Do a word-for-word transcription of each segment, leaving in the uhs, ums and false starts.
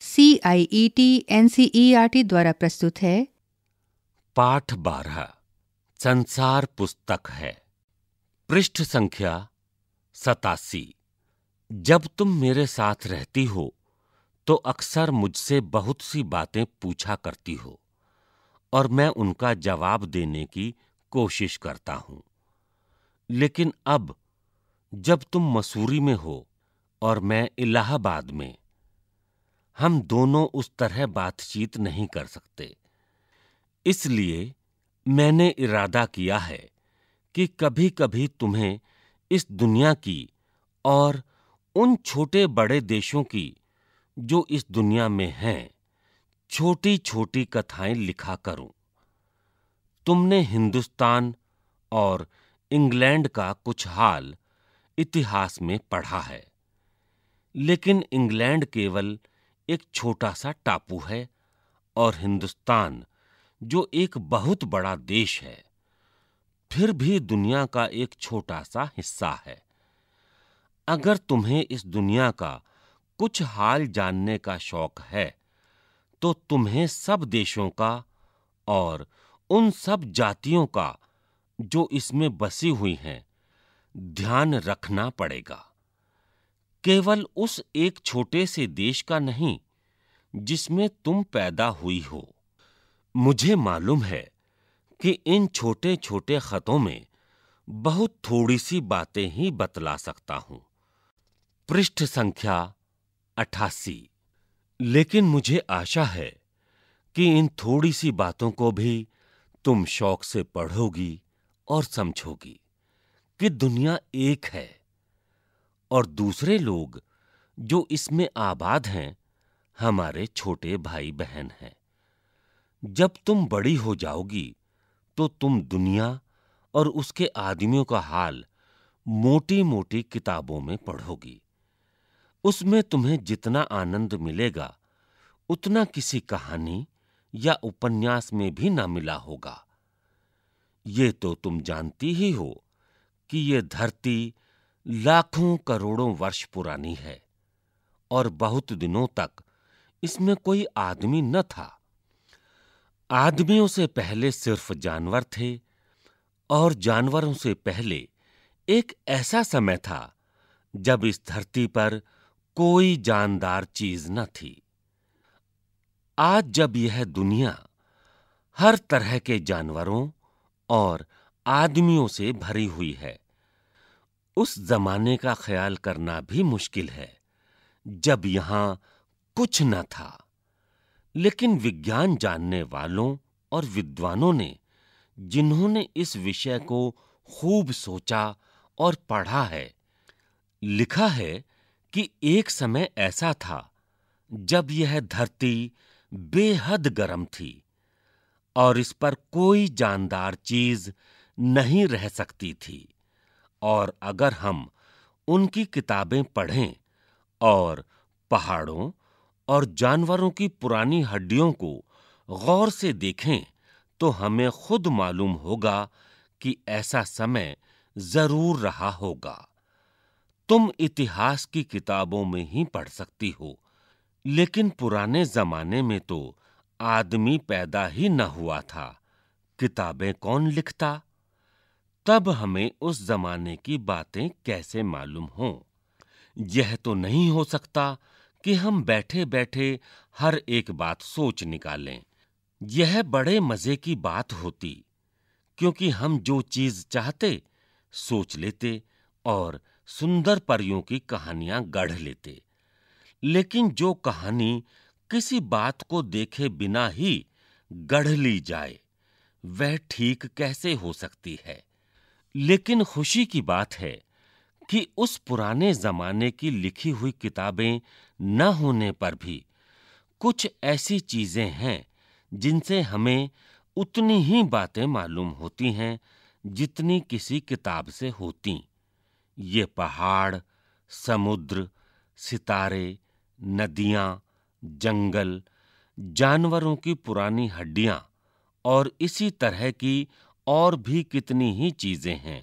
C I E T N C E R T द्वारा प्रस्तुत है। पाठ बारह संसार पुस्तक है। पृष्ठ संख्या सतासी। जब तुम मेरे साथ रहती हो तो अक्सर मुझसे बहुत सी बातें पूछा करती हो और मैं उनका जवाब देने की कोशिश करता हूं। लेकिन अब जब तुम मसूरी में हो और मैं इलाहाबाद में, हम दोनों उस तरह बातचीत नहीं कर सकते। इसलिए मैंने इरादा किया है कि कभी-कभी तुम्हें इस दुनिया की और उन छोटे बड़े देशों की जो इस दुनिया में हैं, छोटी-छोटी कथाएं लिखा करूं। तुमने हिंदुस्तान और इंग्लैंड का कुछ हाल इतिहास में पढ़ा है, लेकिन इंग्लैंड केवल एक छोटा सा टापू है और हिंदुस्तान, जो एक बहुत बड़ा देश है, फिर भी दुनिया का एक छोटा सा हिस्सा है। अगर तुम्हें इस दुनिया का कुछ हाल जानने का शौक है, तो तुम्हें सब देशों का और उन सब जातियों का जो इसमें बसी हुई हैं, ध्यान रखना पड़ेगा। केवल उस एक छोटे से देश का नहीं जिसमें तुम पैदा हुई हो। मुझे मालूम है कि इन छोटे-छोटे खतों में बहुत थोड़ी सी बातें ही बतला सकता हूं। पृष्ठ संख्या अठासी। लेकिन मुझे आशा है कि इन थोड़ी सी बातों को भी तुम शौक से पढ़ोगी और समझोगी कि दुनिया एक है और दूसरे लोग जो इसमें आबाद हैं, हमारे छोटे भाई बहन हैं। जब तुम बड़ी हो जाओगी तो तुम दुनिया और उसके आदमियों का हाल मोटी-मोटी किताबों में पढ़ोगी। उसमें तुम्हें जितना आनंद मिलेगा, उतना किसी कहानी या उपन्यास में भी न मिला होगा। ये तो तुम जानती ही हो कि ये धरती लाखों करोड़ों वर्ष पुरानी है और बहुत दिनों तक इसमें कोई आदमी न था। आदमियों से पहले सिर्फ जानवर थे और जानवरों से पहले एक ऐसा समय था जब इस धरती पर कोई जानदार चीज न थी। आज जब यह दुनिया हर तरह के जानवरों और आदमियों से भरी हुई है, उस जमाने का ख्याल करना भी मुश्किल है जब यहां कुछ न था। लेकिन विज्ञान जानने वालों और विद्वानों ने, जिन्होंने इस विषय को खूब सोचा और पढ़ा है, लिखा है कि एक समय ऐसा था जब यह धरती बेहद गर्म थी और इस पर कोई जानदार चीज नहीं रह सकती थी। और अगर हम उनकी किताबें पढ़ें और पहाड़ों और जानवरों की पुरानी हड्डियों को गौर से देखें, तो हमें खुद मालूम होगा कि ऐसा समय जरूर रहा होगा। तुम इतिहास की किताबों में ही पढ़ सकती हो, लेकिन पुराने जमाने में तो आदमी पैदा ही न हुआ था। किताबें कौन लिखता? तब हमें उस जमाने की बातें कैसे मालूम हों? यह तो नहीं हो सकता कि हम बैठे-बैठे हर एक बात सोच निकालें। यह बड़े मजे की बात होती, क्योंकि हम जो चीज चाहते सोच लेते और सुंदर परियों की कहानियां गढ़ लेते। लेकिन जो कहानी किसी बात को देखे बिना ही गढ़ ली जाए, वह ठीक कैसे हो सकती है? लेकिन खुशी की बात है कि उस पुराने जमाने की लिखी हुई किताबें न होने पर भी कुछ ऐसी चीजें हैं जिनसे हमें उतनी ही बातें मालूम होती हैं जितनी किसी किताब से होती। ये पहाड़, समुद्र, सितारे, नदियां, जंगल, जानवरों की पुरानी हड्डियां और इसी तरह की और भी कितनी ही चीजें हैं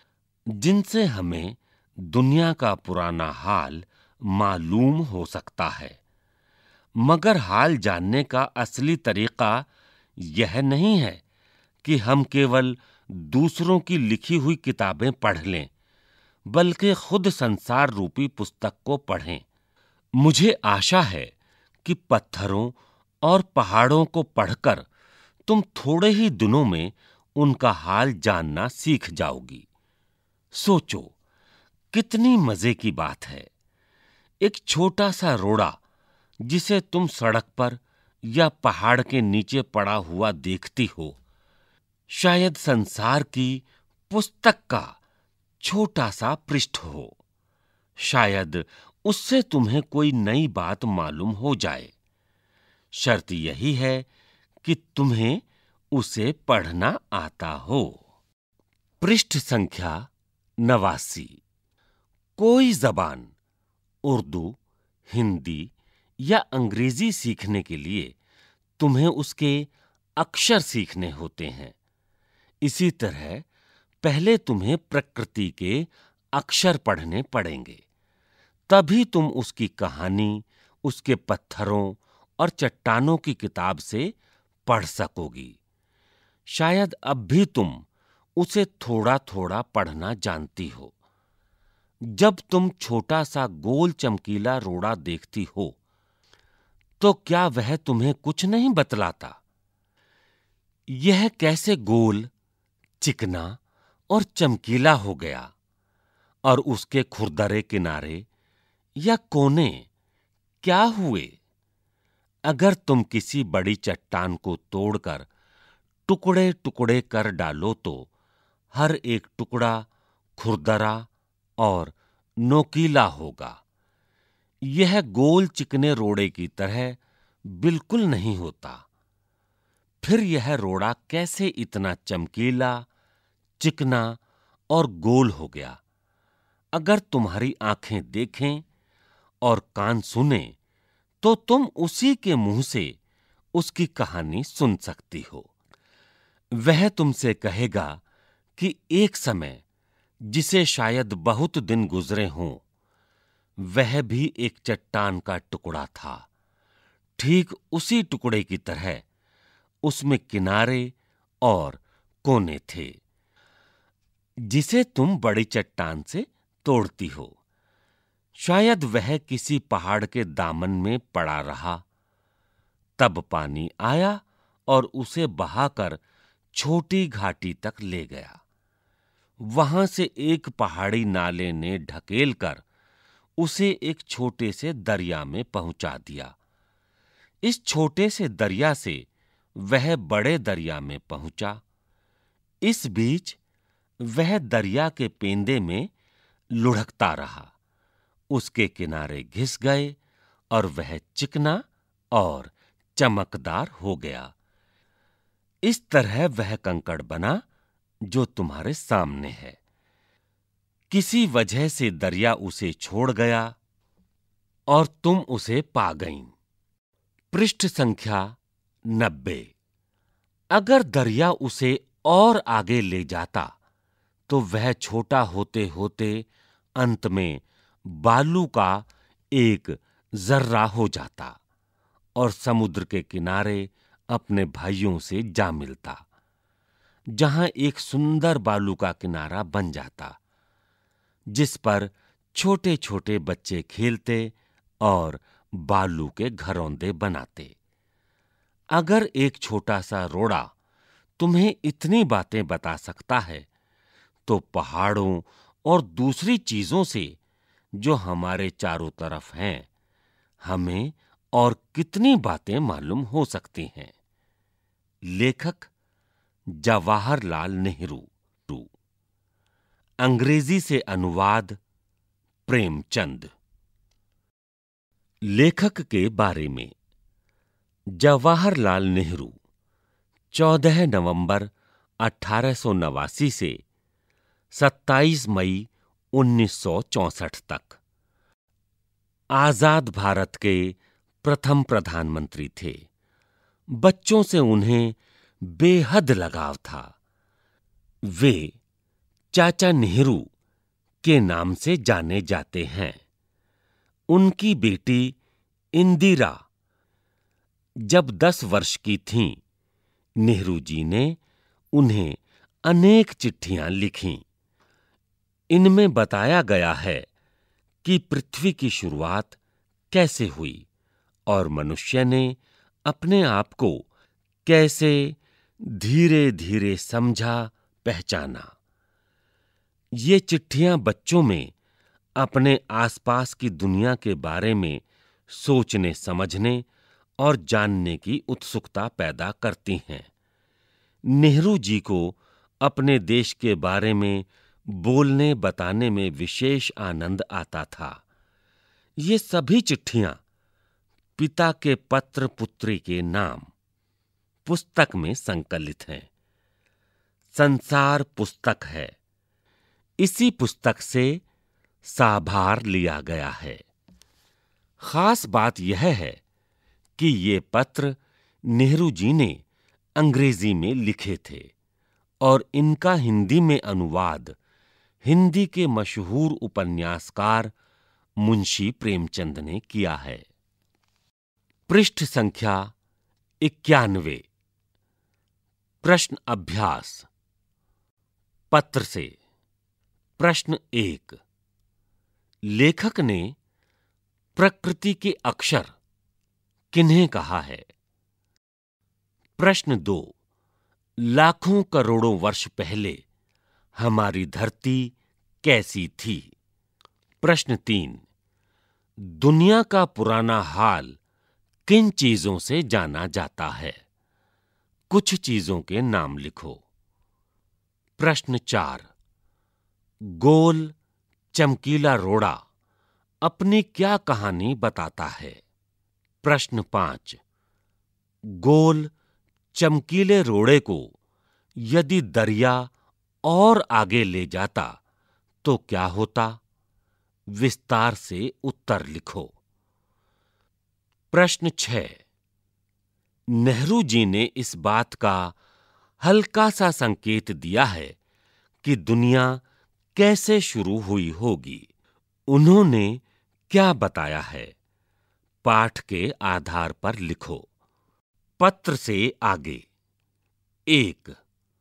जिनसे हमें दुनिया का पुराना हाल मालूम हो सकता है। मगर हाल जानने का असली तरीका यह नहीं है कि हम केवल दूसरों की लिखी हुई किताबें पढ़ लें, बल्कि खुद संसार रूपी पुस्तक को पढ़ें। मुझे आशा है कि पत्थरों और पहाड़ों को पढ़कर तुम थोड़े ही दिनों में उनका हाल जानना सीख जाओगी। सोचो, कितनी मजे की बात है। एक छोटा सा रोड़ा जिसे तुम सड़क पर या पहाड़ के नीचे पड़ा हुआ देखती हो, शायद संसार की पुस्तक का छोटा सा पृष्ठ हो। शायद उससे तुम्हें कोई नई बात मालूम हो जाए। शर्त यही है कि तुम्हें उसे पढ़ना आता हो। पृष्ठ संख्या नवासी। कोई जबान, उर्दू, हिंदी या अंग्रेजी सीखने के लिए तुम्हें उसके अक्षर सीखने होते हैं। इसी तरह पहले तुम्हें प्रकृति के अक्षर पढ़ने पड़ेंगे, तभी तुम उसकी कहानी, उसके पत्थरों और चट्टानों की किताब से पढ़ सकोगी। शायद अब भी तुम उसे थोड़ा थोड़ा पढ़ना जानती हो। जब तुम छोटा सा गोल चमकीला रोड़ा देखती हो, तो क्या वह तुम्हें कुछ नहीं बतलाता? यह कैसे गोल, चिकना और चमकीला हो गया, और उसके खुरदरे किनारे या कोने क्या हुए? अगर तुम किसी बड़ी चट्टान को तोड़कर टुकड़े टुकड़े कर डालो तो हर एक टुकड़ा खुरदरा और नोकीला होगा। यह गोल चिकने रोड़े की तरह बिल्कुल नहीं होता। फिर यह रोड़ा कैसे इतना चमकीला, चिकना और गोल हो गया? अगर तुम्हारी आंखें देखें और कान सुने, तो तुम उसी के मुंह से उसकी कहानी सुन सकती हो। वह तुमसे कहेगा कि एक समय, जिसे शायद बहुत दिन गुजरे हों, वह भी एक चट्टान का टुकड़ा था। ठीक उसी टुकड़े की तरह उसमें किनारे और कोने थे, जिसे तुम बड़ी चट्टान से तोड़ती हो। शायद वह किसी पहाड़ के दामन में पड़ा रहा। तब पानी आया और उसे बहाकर छोटी घाटी तक ले गया। वहां से एक पहाड़ी नाले ने ढकेल कर उसे एक छोटे से दरिया में पहुंचा दिया। इस छोटे से दरिया से वह बड़े दरिया में पहुंचा। इस बीच वह दरिया के पेंदे में लुढ़कता रहा। उसके किनारे घिस गए और वह चिकना और चमकदार हो गया। इस तरह वह कंकड़ बना जो तुम्हारे सामने है। किसी वजह से दरिया उसे छोड़ गया और तुम उसे पा गईं। पृष्ठ संख्या नब्बे। अगर दरिया उसे और आगे ले जाता, तो वह छोटा होते होते अंत में बालू का एक जर्रा हो जाता और समुद्र के किनारे अपने भाइयों से जा मिलता, जहां एक सुंदर बालू का किनारा बन जाता, जिस पर छोटे छोटे बच्चे खेलते और बालू के घरौंदे बनाते। अगर एक छोटा सा रोड़ा तुम्हें इतनी बातें बता सकता है, तो पहाड़ों और दूसरी चीजों से जो हमारे चारों तरफ हैं, हमें और कितनी बातें मालूम हो सकती हैं। लेखक जवाहरलाल नेहरू। अंग्रेजी से अनुवाद प्रेमचंद। लेखक के बारे में। जवाहरलाल नेहरू चौदह नवंबर अठारह सौ नवासी से सत्ताईस मई उन्नीस सौ चौसठ तक आजाद भारत के प्रथम प्रधानमंत्री थे। बच्चों से उन्हें बेहद लगाव था। वे चाचा नेहरू के नाम से जाने जाते हैं। उनकी बेटी इंदिरा जब दस वर्ष की थीं, नेहरू जी ने उन्हें अनेक चिट्ठियां लिखीं। इनमें बताया गया है कि पृथ्वी की शुरुआत कैसे हुई और मनुष्य ने अपने आप को कैसे धीरे-धीरे समझा, पहचाना। ये चिट्ठियां बच्चों में अपने आसपास की दुनिया के बारे में सोचने, समझने और जानने की उत्सुकता पैदा करती हैं। नेहरू जी को अपने देश के बारे में बोलने, बताने में विशेष आनंद आता था। ये सभी चिट्ठियां पिता के पत्र पुत्री के नाम पुस्तक में संकलित हैं। संसार पुस्तक है। इसी पुस्तक से साभार लिया गया है। खास बात यह है कि ये पत्र नेहरू जी ने अंग्रेजी में लिखे थे और इनका हिंदी में अनुवाद हिंदी के मशहूर उपन्यासकार मुंशी प्रेमचंद ने किया है। पृष्ठ संख्या इक्यानवे। प्रश्न अभ्यास। पत्र से प्रश्न एक। लेखक ने प्रकृति के अक्षर किन्हें कहा है? प्रश्न दो। लाखों करोड़ों वर्ष पहले हमारी धरती कैसी थी? प्रश्न तीन। दुनिया का पुराना हाल किन चीजों से जाना जाता है? कुछ चीजों के नाम लिखो। प्रश्न चार। गोल चमकीला रोड़ा अपनी क्या कहानी बताता है? प्रश्न पांच। गोल चमकीले रोड़े को यदि दरिया और आगे ले जाता तो क्या होता? विस्तार से उत्तर लिखो। प्रश्न छह। नेहरू जी ने इस बात का हल्का सा संकेत दिया है कि दुनिया कैसे शुरू हुई होगी। उन्होंने क्या बताया है? पाठ के आधार पर लिखो। पत्र से आगे। एक।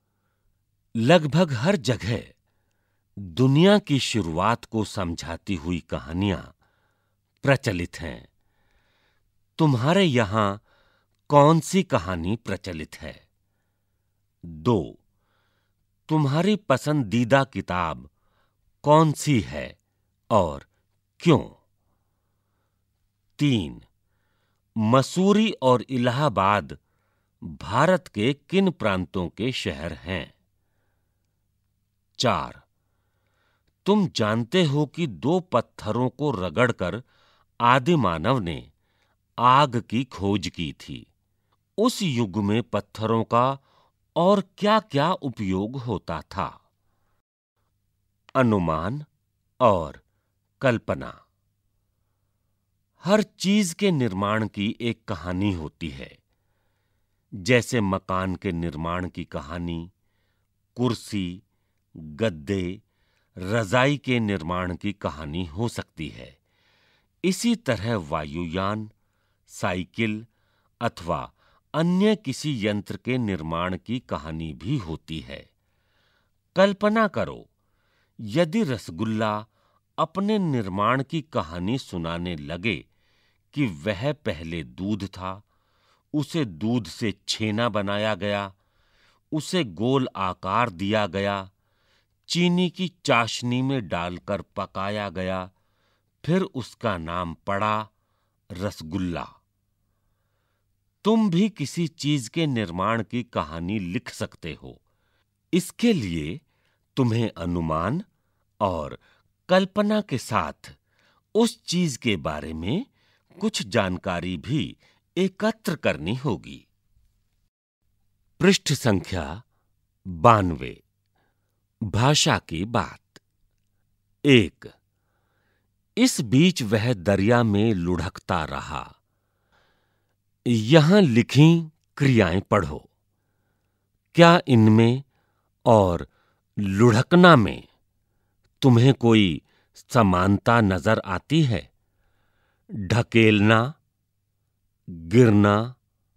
लगभग हर जगह दुनिया की शुरुआत को समझाती हुई कहानियां प्रचलित हैं। तुम्हारे यहां कौन सी कहानी प्रचलित है? दो। तुम्हारी पसंदीदा किताब कौन सी है और क्यों? तीन। मसूरी और इलाहाबाद भारत के किन प्रांतों के शहर हैं? चार। तुम जानते हो कि दो पत्थरों को रगड़कर आदि मानव ने आग की खोज की थी। उस युग में पत्थरों का और क्या-क्या उपयोग होता था? अनुमान और कल्पना। हर चीज के निर्माण की एक कहानी होती है। जैसे मकान के निर्माण की कहानी, कुर्सी, गद्दे, रजाई के निर्माण की कहानी हो सकती है। इसी तरह वायुयान, साइकिल अथवा अन्य किसी यंत्र के निर्माण की कहानी भी होती है। कल्पना करो, यदि रसगुल्ला अपने निर्माण की कहानी सुनाने लगे कि वह पहले दूध था, उसे दूध से छेना बनाया गया, उसे गोल आकार दिया गया, चीनी की चाशनी में डालकर पकाया गया, फिर उसका नाम पड़ा रसगुल्ला। तुम भी किसी चीज के निर्माण की कहानी लिख सकते हो। इसके लिए तुम्हें अनुमान और कल्पना के साथ उस चीज के बारे में कुछ जानकारी भी एकत्र करनी होगी। पृष्ठ संख्या बानवे। भाषा की बात। एक। इस बीच वह दरिया में लुढ़कता रहा। यहां लिखी क्रियाएं पढ़ो। क्या इनमें और लुढ़कना में तुम्हें कोई समानता नजर आती है? ढकेलना, गिरना,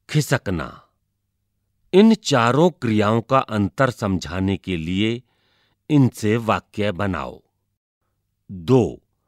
खिसकना। इन चारों क्रियाओं का अंतर समझाने के लिए इनसे वाक्य बनाओ। दो,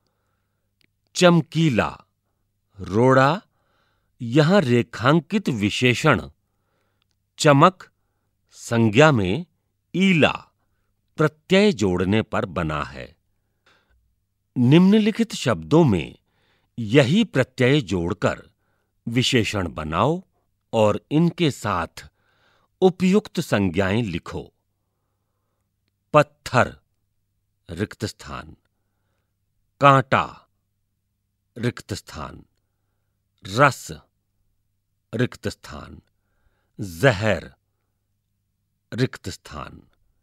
चमकीला। रोड़ा यहां रेखांकित विशेषण चमक संज्ञा में ईला प्रत्यय जोड़ने पर बना है। निम्नलिखित शब्दों में यही प्रत्यय जोड़कर विशेषण बनाओ और इनके साथ उपयुक्त संज्ञाएं लिखो। पत्थर रिक्त स्थान, कांटा रिक्त स्थान, रस रिक्त स्थान, जहर रिक्त स्थान।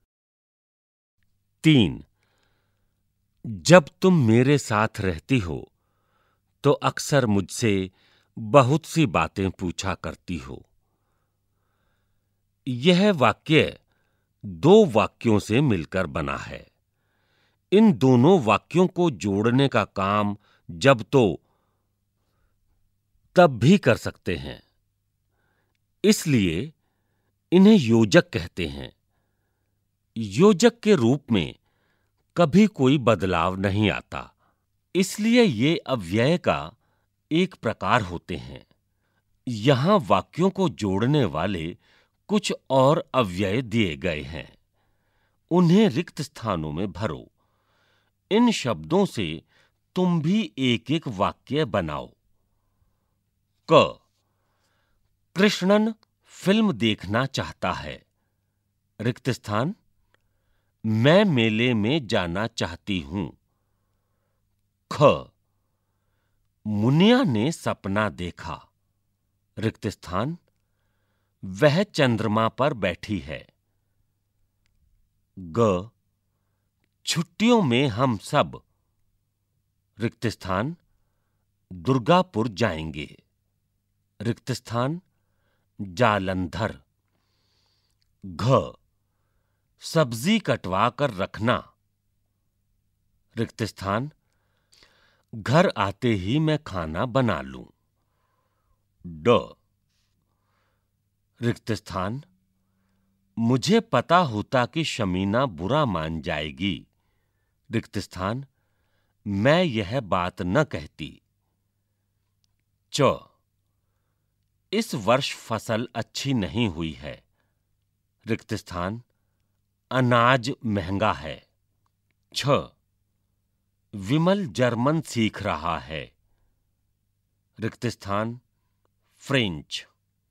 तीन, जब तुम मेरे साथ रहती हो तो अक्सर मुझसे बहुत सी बातें पूछा करती हो। यह वाक्य दो वाक्यों से मिलकर बना है। इन दोनों वाक्यों को जोड़ने का काम जब तो तब भी कर सकते हैं, इसलिए इन्हें योजक कहते हैं। योजक के रूप में कभी कोई बदलाव नहीं आता, इसलिए ये अव्यय का एक प्रकार होते हैं। यहां वाक्यों को जोड़ने वाले कुछ और अव्यय दिए गए हैं, उन्हें रिक्त स्थानों में भरो। इन शब्दों से तुम भी एक एक वाक्य बनाओ। क, कृष्णन फिल्म देखना चाहता है। रिक्त स्थान, मैं मेले में जाना चाहती हूं। ख, मुनिया ने सपना देखा। रिक्त स्थान, वह चंद्रमा पर बैठी है। ग, छुट्टियों में हम सब। रिक्त स्थान, दुर्गापुर जाएंगे। रिक्त स्थान, जालंधर। घ, सब्जी कटवा कर रखना। रिक्त स्थान, घर आते ही मैं खाना बना लूं। ड, रिक्त स्थान, मुझे पता होता कि शमीना बुरा मान जाएगी। रिक्त स्थान, मैं यह बात न कहती। च, इस वर्ष फसल अच्छी नहीं हुई है। रिक्त स्थान, अनाज महंगा है। छ, विमल जर्मन सीख रहा है। रिक्त स्थान, फ्रेंच।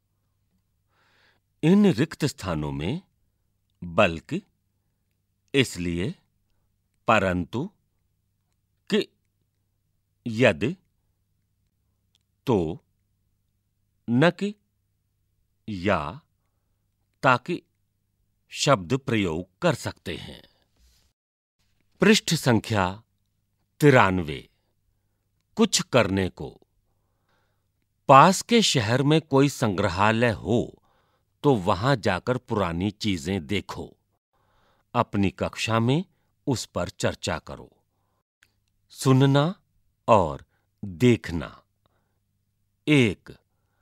इन रिक्त स्थानों में बल्कि, इसलिए, परंतु, कि, यदि, तो, न कि, या, ताकि शब्द प्रयोग कर सकते हैं। पृष्ठ संख्या तिरानवे। कुछ करने को। पास के शहर में कोई संग्रहालय हो तो वहां जाकर पुरानी चीजें देखो। अपनी कक्षा में उस पर चर्चा करो। सुनना और देखना। एक,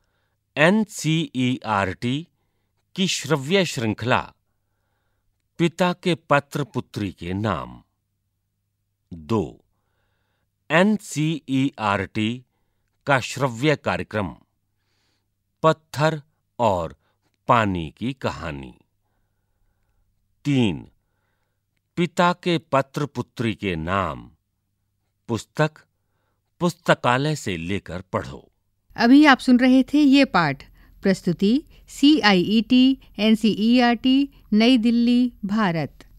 एनसीईआरटी की श्रव्य श्रृंखला पिता के पत्र पुत्री के नाम। दो, एनसीईआरटी का श्रव्य कार्यक्रम पत्थर और पानी की कहानी। तीन, पिता के पत्र पुत्री के नाम पुस्तक पुस्तकालय से लेकर पढ़ो। अभी आप सुन रहे थे ये पाठ। प्रस्तुति C I E T N C E R T, New Delhi, Bharat.